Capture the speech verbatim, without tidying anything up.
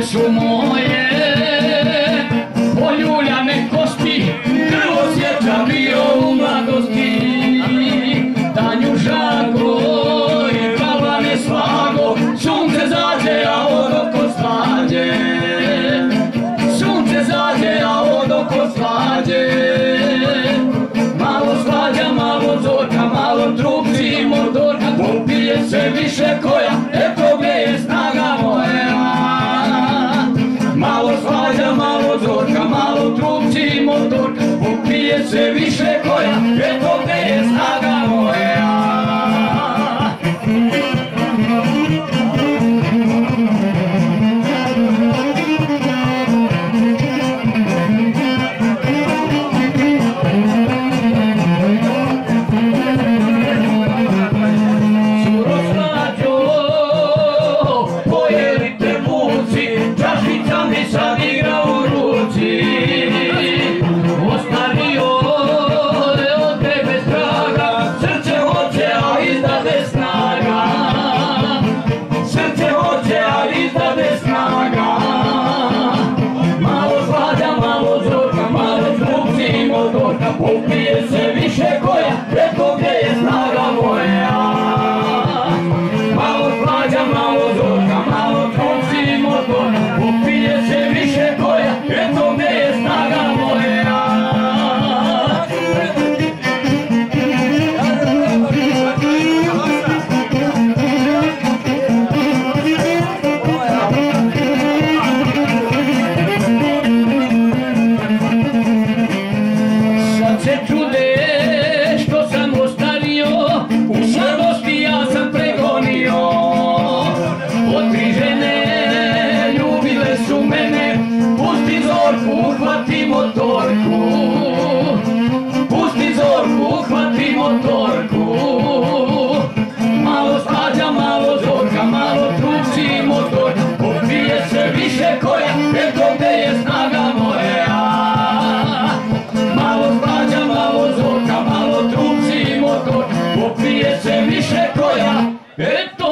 su moje poljuljane kosti, krvo sjeća bio u mladosti. Danju žago i kavane slago, sunce zađe, a vodoko slađe. Sunce zađe, a vodoko slađe. Malo slađa, malo zorka, malo trupci motorka, popije se više koja, eto gdje je snaga moja. Malo slađa, malo zorka, malo trupci motorka, popije se više koja, eto gdje je snaga moja. Popije se više koja, eto gdje je snaga moja. Malo slađa, malo zorka, malo trupci motor, popije se više koja, eto gdje je snaga moja. Se čude što sam ostario, u mladosti ja sam pregonio. Od tri žene ljubile su mene, pusti Zorku, uhvati motorku. Pusti Zorku, uhvati motorku. Malo slađa, malo Zorka, malo trupci motorka, popije se više koja, eto gdje je snaga moja. Popije se više koja, eto